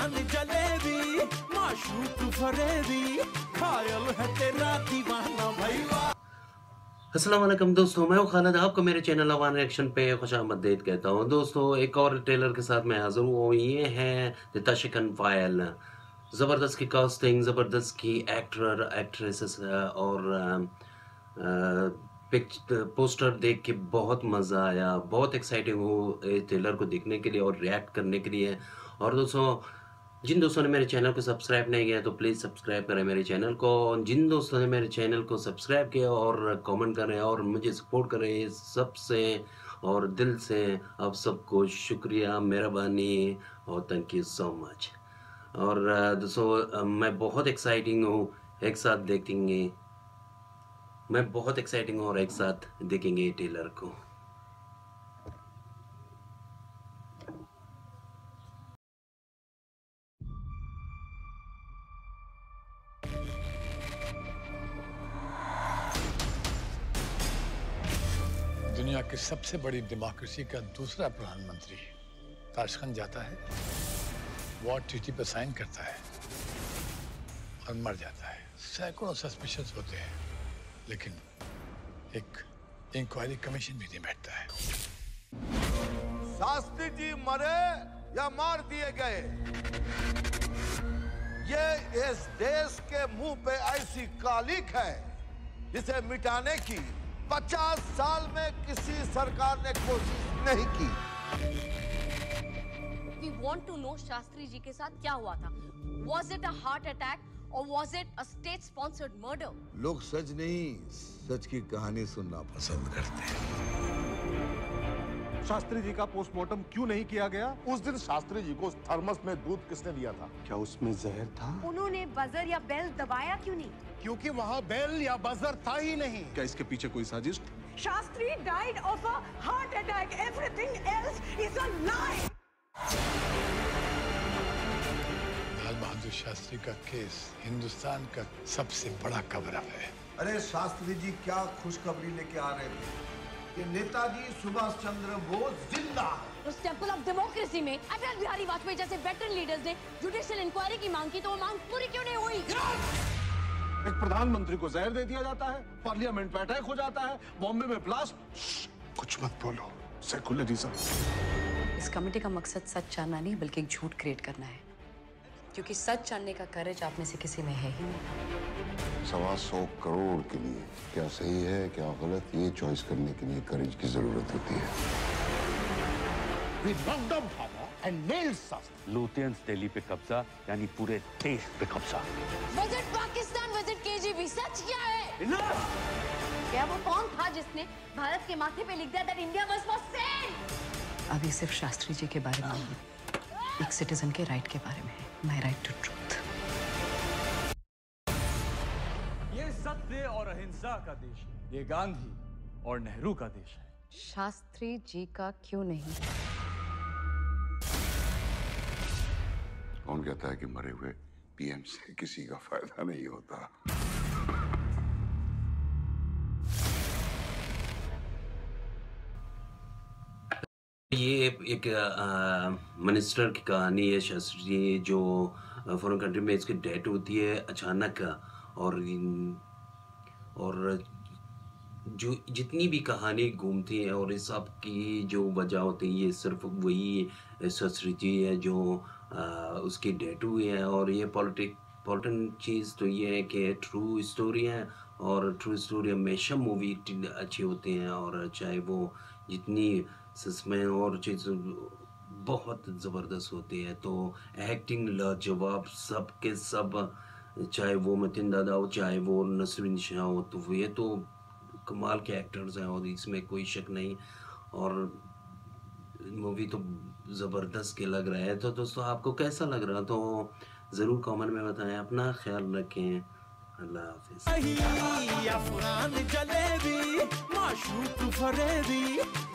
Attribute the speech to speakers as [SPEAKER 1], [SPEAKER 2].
[SPEAKER 1] अफगान जलेबी, माशूक फरेबी, घायल है तेरा दीवाना भैया।
[SPEAKER 2] अस्सलाम वालेकुम दोस्तों, मैं हूं खालिद, आपको मेरे चैनल अवान रिएक्शन पे खुशामदीद कहता हूं। दोस्तों, एक और ट्रेलर के साथ मैं हाजिर हूँ। ये है द ताशिकन फाइल। ज़बरदस्त की कास्टिंग, ज़बरदस्त की एक्टर एक्ट्रेसेस और पोस्टर देख के बहुत मज़ा आया। बहुत एक्साइटिंग हूँ इस ट्रेलर को देखने के लिए और रिएक्ट करने के लिए। और दोस्तों, जिन दोस्तों ने मेरे चैनल को सब्सक्राइब नहीं किया तो प्लीज़ सब्सक्राइब करें मेरे चैनल को। जिन दोस्तों ने मेरे चैनल को सब्सक्राइब किया और कमेंट करें और मुझे सपोर्ट करें, सबसे और दिल से आप सबको शुक्रिया, मेहरबानी और थैंक यू सो मच। और दोस्तों, मैं बहुत एक्साइटिंग हूँ, एक साथ देखेंगे। मैं बहुत एक्साइटिंग हूँ और एक साथ देखेंगे ट्रेलर को।
[SPEAKER 3] दुनिया की सबसे बड़ी डेमोक्रेसी का दूसरा प्रधानमंत्री ताशकंद जाता है, वॉर ट्रीटी पर साइन करता है और मर जाता है। सैकड़ों सस्पिशियस होते हैं, लेकिन एक इंक्वायरी कमीशन भी नहीं बैठता है।
[SPEAKER 4] शास्त्री जी मरे या मार दिए गए, ये इस देश के मुंह पे ऐसी कालिक है जिसे मिटाने की 50 साल में किसी सरकार ने कोशिश नहीं की।
[SPEAKER 5] We want to know Shastri ji के साथ क्या हुआ था? Was it a heart attack or was it a state-sponsored murder?
[SPEAKER 4] लोग सच नहीं, सच की कहानी सुनना पसंद करते हैं।
[SPEAKER 6] शास्त्री जी का पोस्टमार्टम क्यों नहीं किया गया?
[SPEAKER 7] उस दिन शास्त्री जी को थर्मस में दूध किसने दिया था?
[SPEAKER 6] क्या उसमें जहर था?
[SPEAKER 5] उन्होंने बजर या बेल दबाया क्यों नहीं?
[SPEAKER 7] क्योंकि वहाँ बेल या बजर था ही नहीं।
[SPEAKER 6] क्या इसके पीछे कोई साजिश?
[SPEAKER 5] Shastri died of a heart attack. Everything else is a lie.
[SPEAKER 3] Lal Bahadur Shastri का केस हिंदुस्तान का सबसे बड़ा कवर अप है।
[SPEAKER 4] अरे शास्त्री जी क्या खुशखबरी लेके आ रहे थे कि नेताजी सुभाष चंद्र बोस जिंदा है।
[SPEAKER 5] उस टेंपल ऑफ डेमोक्रेसी में अटल बिहारी वाजपेयी जैसे वेटरन लीडर्स ने जुडिशियल इंक्वायरी की मांग की, तो वो मांग पूरी क्यों नहीं हुई?
[SPEAKER 6] एक प्रधानमंत्री को जहर दे दिया जाता है, पार्लियामेंट पे अटैक हो जाता है, बॉम्बे में ब्लास्ट। कुछ मत बोलो, सेकुलरिज्म।
[SPEAKER 8] इस कमेटी का मकसद सच जानना नहीं बल्कि एक झूठ क्रिएट करना है, क्योंकि सच जानने का करेज आप में से किसी में है ही नहीं।
[SPEAKER 9] 125 करोड़ के लिए क्या सही है क्या गलत, ये चॉइस करने के लिए करेज की जरूरत होती है।
[SPEAKER 7] We knocked down Bhabha and nailed Shastri.
[SPEAKER 10] Lutyens Delhi पे कब्जा यानी पूरे देश पे कब्जा।
[SPEAKER 5] विजिट पाकिस्तान, विजिट केजीबी, सच क्या है? क्या वो कौन था जिसने भारत के माथे पे लिख दिया that India was for sale?
[SPEAKER 8] अभी सिर्फ शास्त्री जी के बारे में नहीं, एक सिटीजन के राइट के बारे में है। My right to truth.
[SPEAKER 11] ये सत्य और अहिंसा का देश है, ये गांधी और नेहरू का देश है।
[SPEAKER 8] शास्त्री जी का क्यों नहीं?
[SPEAKER 9] कौन कहता है कि मरे हुए पीएम से किसी का फायदा नहीं होता?
[SPEAKER 2] ये एक मिनिस्टर की कहानी है। शास्त्री जी जो फॉरेन कंट्री में इसकी डेथ होती है अचानक, और जो जितनी भी कहानी घूमती है और इस सब की जो वजह होती है, ये सिर्फ वही शास्त्री जी है जो उसकी डेथ हुई है। और ये पॉलिटिकल चीज़ तो ये है कि ट्रू स्टोरी है, और ट्रू स्टोरी हमेशा मूवी अच्छी होती हैं, और चाहे वो जितनी सस्पेंस और चीज़ बहुत ज़बरदस्त होती है। तो एक्टिंग लाजवाब, सब के सब, चाहे वो मतिन दादा हो चाहे वो नसरुद्दीन शाह हो, तो ये तो कमाल के एक्टर्स हैं और इसमें कोई शक नहीं। और मूवी तो ज़बरदस्त के लग रहा है। तो दोस्तों, आपको कैसा लग रहा तो ज़रूर कमेंट में बताएं। अपना ख्याल रखें। अल्लाह हाफिज़।
[SPEAKER 1] अफगान जलेबी, माशूक फरेबी,